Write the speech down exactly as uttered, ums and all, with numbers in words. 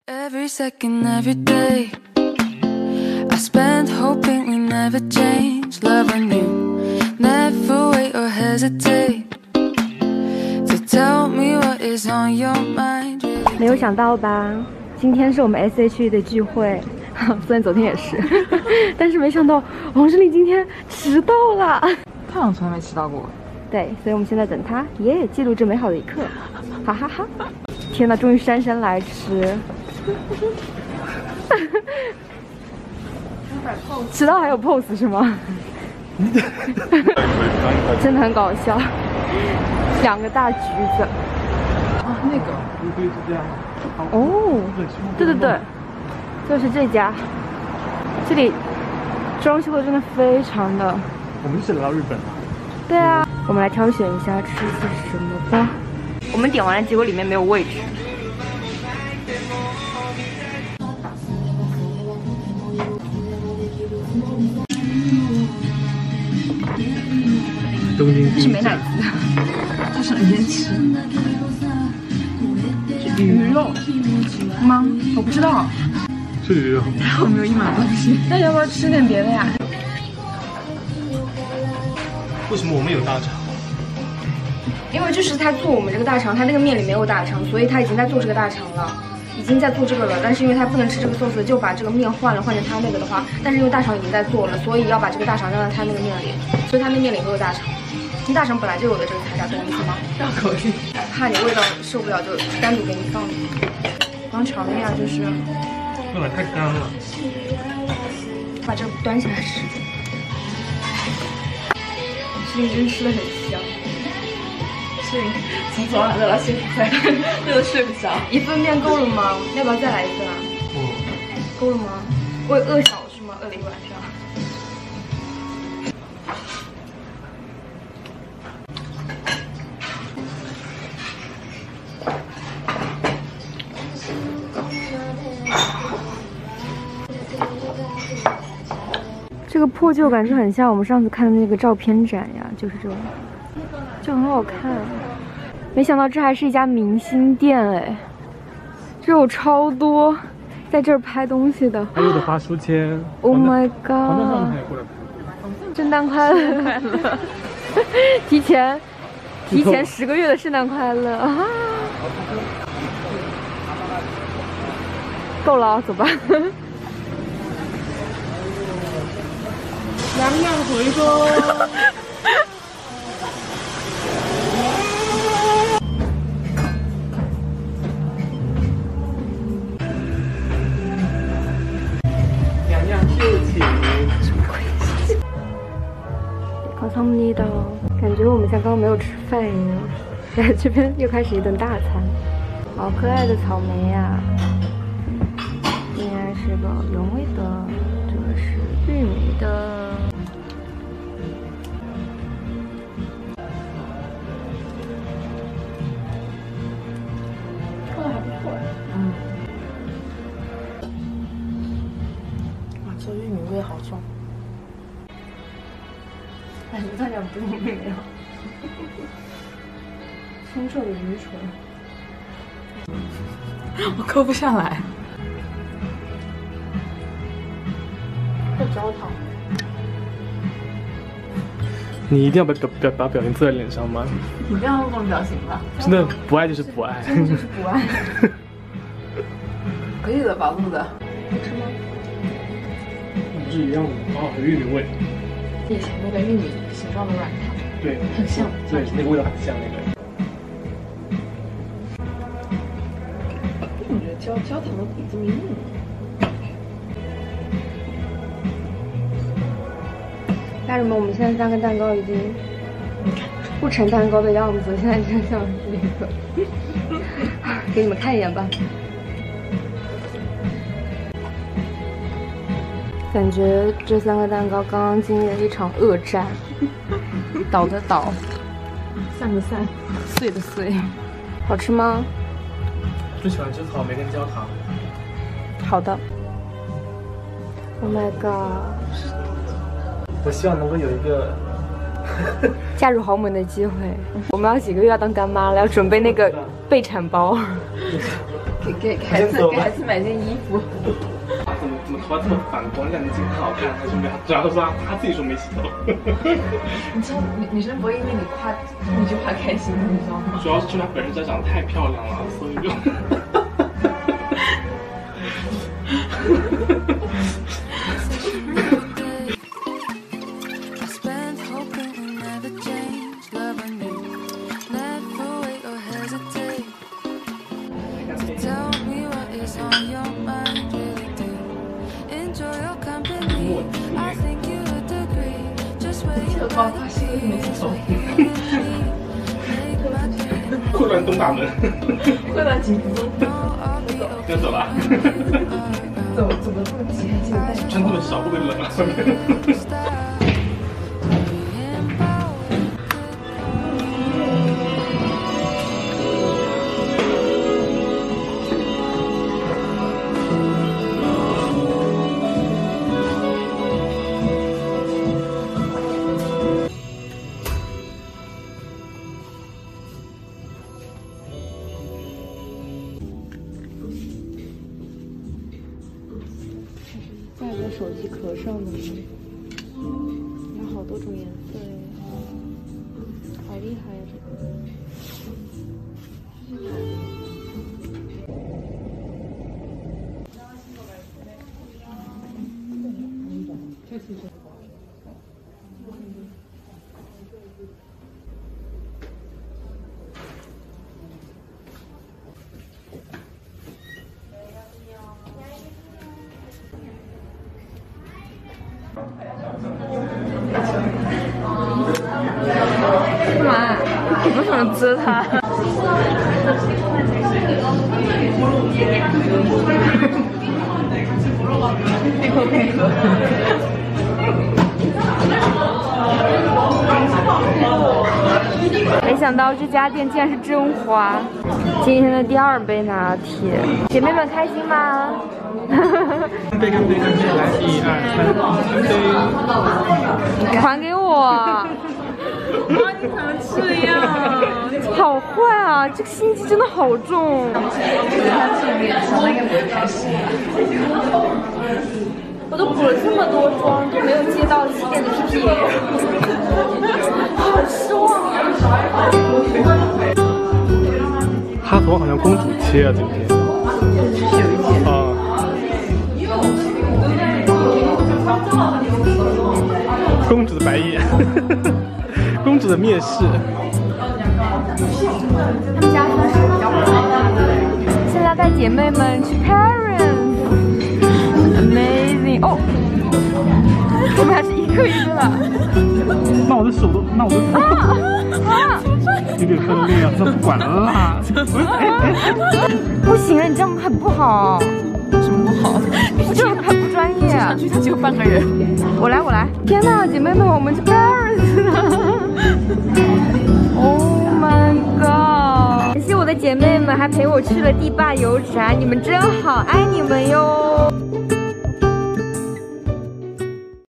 Every second, every day, I spend hoping we never change. Loving you, never wait or hesitate to tell me what is on your mind. 没有想到吧？今天是我们 S H E 的聚会，虽然昨天也是，但是没想到王诗龄今天迟到了。 他好像从来没迟到过。 对，所以我们现在等他，耶，记录这美好的一刻，哈哈哈！天哪，终于姗姗来迟。迟到还有 pose 是吗？真的很搞笑，两个大橘子。 啊，那个。 哦，对对对，就是这家。这里装修的真的非常的。 我们是来到日本了。 对啊，我们来挑选一下吃些什么吧。我们点完了，结果里面没有位置。 东京这是美乃滋， 这是很鲜吃。鱼肉吗？我不知道。 是鱼肉。 我没有一码东西。那要不要吃点别的呀？ 为什么我们有大肠？ 因为就是他做我们这个大肠，他那个面里没有大肠，所以他已经在做这个大肠了，已经在做这个了。但是因为他不能吃这个寿司，就把这个面换了，换成他那个的话，但是因为大肠已经在做了，所以要把这个大肠让到他那个面里，所以他那面里会有大肠。你大肠本来就有的这个菜价，懂我意思吗？ 绕口令。 怕你味道受不了，就单独给你放。然后炒面啊，就是有点太干了。 把这个端起来吃。诗龄真吃的很香。 诗龄从早上热到现在，热的睡不着。 一份面够了吗？要不要再来一份啊？ 嗯。 够了吗？我饿小是吗？饿了一晚上。这个破旧感是很像我们上次看的那个照片展呀，就是这种，就很好看。没想到这还是一家明星店哎，这有超多在这儿拍东西的， 还有的发书签。 Oh my god！ 黄站上台过来拍。 圣诞快乐！提前提前十个月的圣诞快乐啊！够了，走吧。 娘娘回宫。 娘娘就寝。 什么鬼？감사합니다。感觉我们像刚刚没有吃饭一样，在这边又开始一顿大餐。好可爱的草莓呀！应该是个原味的，这个是玉米的。 这玉米味好重， 感觉它俩不用味料，清澈的愚蠢。 我抠不下来。 这焦糖， 你一定要把表表把表情做在脸上吗？ 你不要那种表情吧。 真的不爱就是不爱。 真的就是不爱。 可以的，薄度的。 好吃吗？ 不是一样的哦，有玉米味。 以前那个玉米形状的软糖， 对， 很像。 对，那个味道很像那个。 我觉得焦焦糖的底这么硬。 家人们，我们现在三个蛋糕已经不成蛋糕的样子，现在就像是一个，给你们看一眼吧。感觉这三个蛋糕刚刚经历了一场恶战，倒的倒， 散的散， 碎的碎，好吃吗？ 最喜欢吃草莓跟焦糖。 好的。Oh my god！ 我希望能够有一个嫁入豪门的机会。我们要几个月要当干妈了，要准备那个备产包。 给给给孩子给孩子买件衣服。 怎么怎么头发这么反光亮晶，很好看？他说没，主要都是他他自己说没洗头。 你知道女女生不会因为你夸一句话开心，你知道吗？ 主要是觉得她本身真的长得太漂亮了，所以就。 包括是个没洗头， 混乱东大门， 混乱紧急中， 要走了， 走走的这么急，还记得带穿这么少会不会冷啊？ 挂在手机壳上的，有好多种颜色哎，好厉害呀这个！干嘛？你为什么遮他？配合配合。没想到这家店竟然是真花。今天的第二杯拿铁，姐妹们开心吗？ 干杯干杯干杯！来，一二三，干杯！ 还给我！ 啊，你怎么这样？ 好坏啊！这个心机真的好重。 他这脸上应该不会开心。 我都补了这么多妆，都没有接到气垫的 P P， 好失望啊！ 哈头好像公主切啊，今天。 有一点。 啊。公主的白眼，公主的面试。 他们家算是比较普通的。现在带姐妹们去 Paris，amazing 哦！我们还是一个一个的。 那我的手都，那我的手啊啊！ 有点分裂啊，这不管了啦。 不行啊，你这样很不好。 什么不好？ 这很不专业。 上去他只有半个人。 我来，我来！天哪，姐妹们，我们去 Paris 了 ！Oh my god！感谢我的姐妹们，还陪我去了帝坝油宅，你们真好，爱你们哟！